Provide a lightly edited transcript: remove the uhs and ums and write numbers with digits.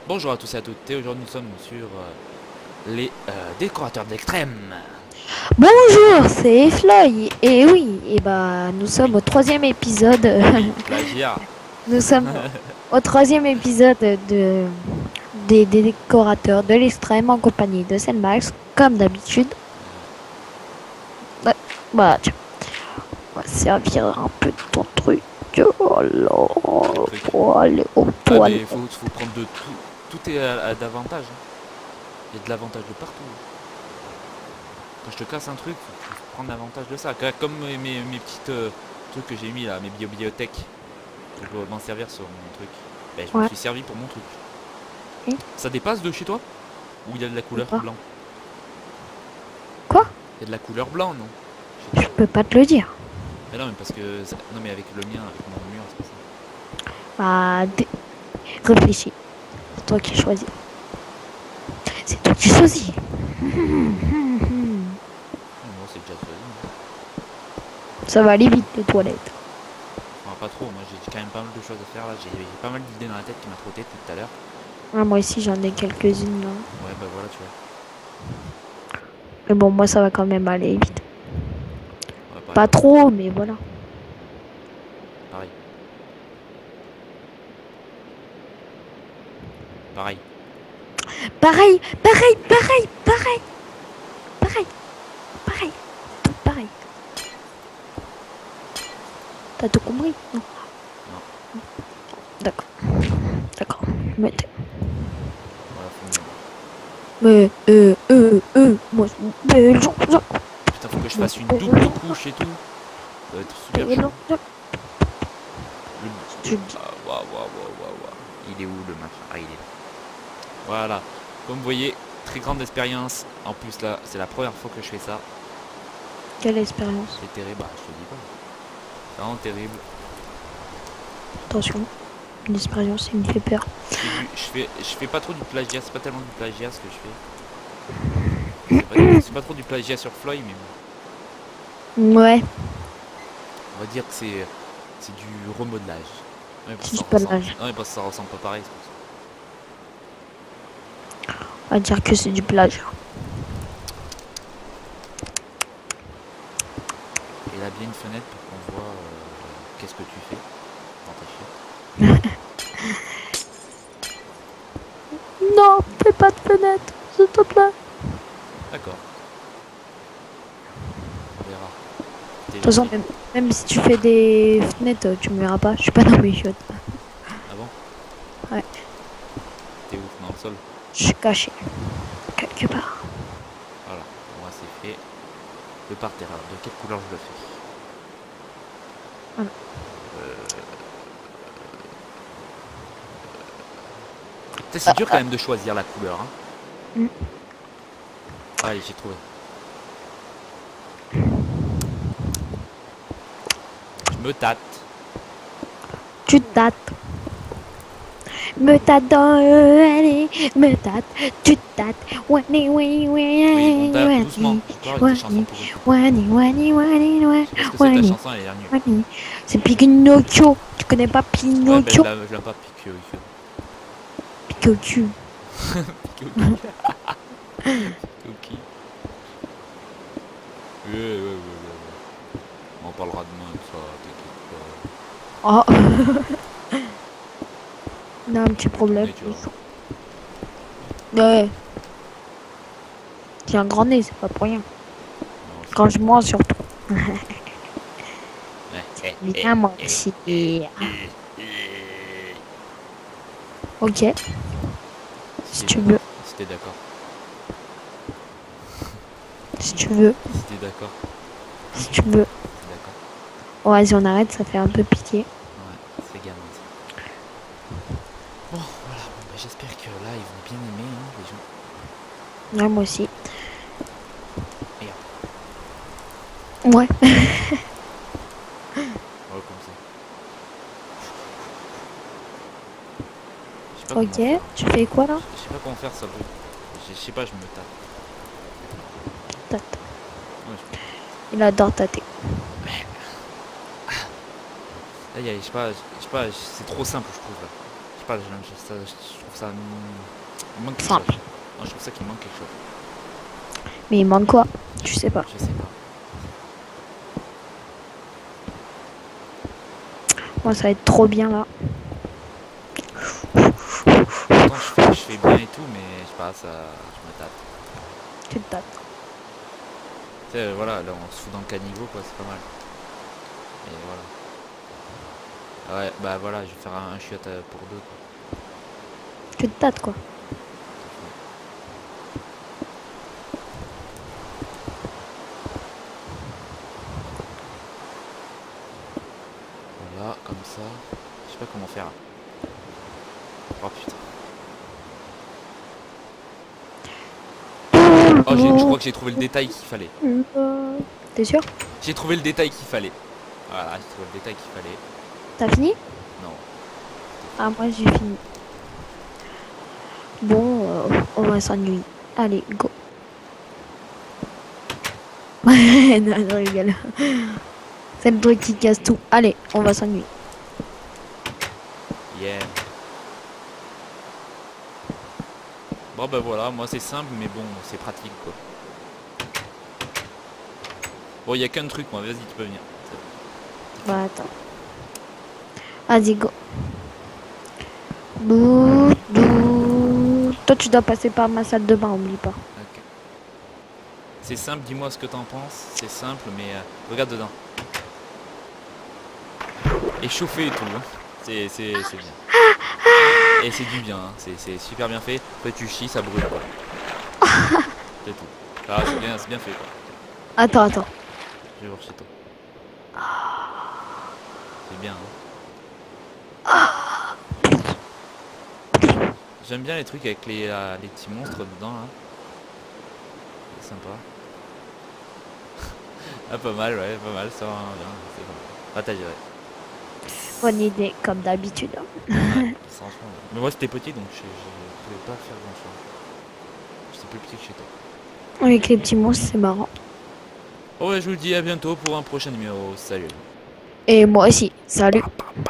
Bonjour à tous et à toutes, et aujourd'hui nous sommes sur les décorateurs de l'extrême. Bonjour, c'est Floy. Et oui, et bah nous sommes Oui, au troisième épisode. oui, plagiat. Nous sommes au troisième épisode des décorateurs de l'extrême en compagnie de Max, comme d'habitude. Ouais, bah tiens, on va servir un peu de ton truc. Oh Quel là, truc. pour aller au Ah poil. mais faut prendre de tout. Tout est à d'avantage. Hein. Il y a de l'avantage de partout. Quand je te casse un truc, faut prendre l'avantage de ça. Comme mes petites trucs que j'ai mis là, mes bibliothèques. Que je dois m'en servir sur mon truc. Ben, je m'en Ouais. suis servi pour mon truc. Et Ça dépasse de chez toi? Ou il y a de la couleur quoi? blanc? Quoi? Il y a de la couleur blanc, non? Chez Je toi? peux pas te le dire. Mais non, mais parce que... Non mais avec le mien, avec mon mur, c'est pas ça. Bah, réfléchis. C'est toi qui choisis. C'est toi qui choisis. Moi c'est déjà choisi. Hein. Ça va aller vite les toilettes. Enfin, pas trop, moi j'ai quand même pas mal de choses à faire là. J'ai pas mal d'idées dans la tête qui m'a trotté depuis tout à l'heure. Ah, moi aussi j'en ai quelques-unes là. Ouais, bah voilà, tu vois. Mais bon, moi ça va quand même aller vite. Ouais, pareil, Pas trop, mais voilà. pareil, pareil. Pareil, pareil, pareil, pareil, pareil, pareil, tout pareil. T'as tout compris? Non. Non, D'accord, d'accord. Mettez. voilà, faut mieux. Moi, mais Putain, faut que je fasse une double couche et tout. Ça va être super chaud. Le... tu dis. Ah, waouh, waouh, waouh, waouh, waouh. Il est où le machin? Ah, il est là. Voilà. Comme vous voyez, très grande expérience. En plus là, c'est la première fois que je fais ça. Quelle expérience? C'est terrible, bah, je te dis pas. C'est vraiment terrible. Attention, une expérience, il me fait peur. Je fais pas trop du plagiat, c'est pas tellement du plagiat ce que je fais. C'est pas trop du plagiat sur Floyd, mais Ouais, on va dire que c'est du remodelage. Ouais, parce que si ça je pas ressemble. l'âge. Non, mais parce que ça ressemble pas pareil, c'est pour ça. On va dire que c'est du plagiat. Et là, bien une fenêtre pour qu'on voit qu'est-ce que tu fais dans ta chute. Non, fais pas de fenêtre, s'il te plaît. D'accord, on verra. De T'es toute façon, gentil. même si tu fais des fenêtres, tu me verras pas. Je suis pas dans mes chiottes. Ah bon? Ouais, T'es où? Dans le sol? je suis caché. Quelque part. Voilà, moi c'est fait. Le parterre, alors de quelle couleur je le fais? Voilà. C'est dur quand même de choisir la couleur. Hein. Mm. Allez, j'ai trouvé. Je me tâte. Tu tâtes. Me tâte dans allez, me tâte, tu tâtes. Wani, wani, Oui, on tape wani, doucement. Encore avec tes chansons wani, pourries. wani, wani, wani, Je sais pas ce que c'est ta wani, chanson, elle a l'air nulle. wani. C'est Pinocchio. Tu connais pas Ouais, ben Pinocchio? je l'aime pas piqué au cul. Pinocchio. Piqué au cul. Piqué au cul. Ouais. On en parlera demain de ça, Oh, on a un petit t'inquiète pas. Ton problème. nez, tu vois. Ouais, j'ai un grand nez, c'est pas pour rien. Non, je Quand sais. je mens, surtout. Eh, Viens mentir. Ok, si Si tu t'es veux, d'accord. Si t'es d'accord. si tu veux, Si t'es d'accord. si tu veux. T'es d'accord. Oh, vas-y, on arrête, ça fait un peu pitié. Ouais, c'est gamin ça. Bon, voilà. Bon, bah, j'espère que là, ils vont bien aimer, hein, les gens. Ouais, moi aussi. Merde. Ouais. Ouais, comme ça. Je sais pas comment Ok, faire. tu fais quoi là? Je sais pas comment faire ça. Je sais pas, je me tape. Tâte. Ouais, Il adore tâter. là, je sais pas, c'est trop simple, je trouve là. sais pas, je trouve ça... Il manque quelque Simple. chose. Non, je trouve ça qu'il manque quelque chose. Mais il manque quoi? Je sais pas. Je sais pas. Moi, ça va être trop bien là. Pourtant, je fais bien et tout, mais je sais pas, ça... Je me tâte. Tu te tâtes. Tu sais, voilà, là, on se fout dans le caniveau, quoi, c'est pas mal. Et voilà. Ouais, bah voilà, je vais faire un chiotte pour deux, quoi. Tu te tâtes quoi. Voilà, comme ça. Je sais pas comment faire. Oh putain. Oh, je crois que j'ai trouvé le détail qu'il fallait. T'es sûr? J'ai trouvé le détail qu'il fallait. Voilà, j'ai trouvé le détail qu'il fallait. T'as fini? Non. Ah, moi j'ai fini. Bon, on va s'ennuyer. Allez, go. Ouais, non, je rigole. C'est le truc qui casse tout. Allez, on va s'ennuyer. Yeah. Bon bah voilà, moi c'est simple mais bon, c'est pratique quoi. Bon, il y a qu'un truc moi, vas-y, tu peux venir. Bah attends. Vas-y, go. Bouh, bouh. Toi, tu dois passer par ma salle de bain, oublie pas. Ok. C'est simple, dis-moi ce que t'en penses. C'est simple mais regarde dedans. Échauffé et tout. Hein. C'est bien. Et c'est du bien, hein. C'est super bien fait. Après tu chies, ça brûle quoi. C'est tout. Ah, c'est bien fait quoi. Attends, attends. Je vais voir chez toi. C'est bien. Hein. J'aime bien les trucs avec les petits monstres dedans là. C'est sympa. Ah pas mal, ouais, pas mal, ça va bien. C'est bon. Ah t'as géré. Bonne idée, comme d'habitude. Ouais, franchement. Mais moi c'était petit donc je pouvais pas faire grand chose. J'étais plus petit que chez toi. Avec les petits monstres, c'est marrant. Bon ouais, je vous dis à bientôt pour un prochain numéro. Salut. Et moi aussi. Salut.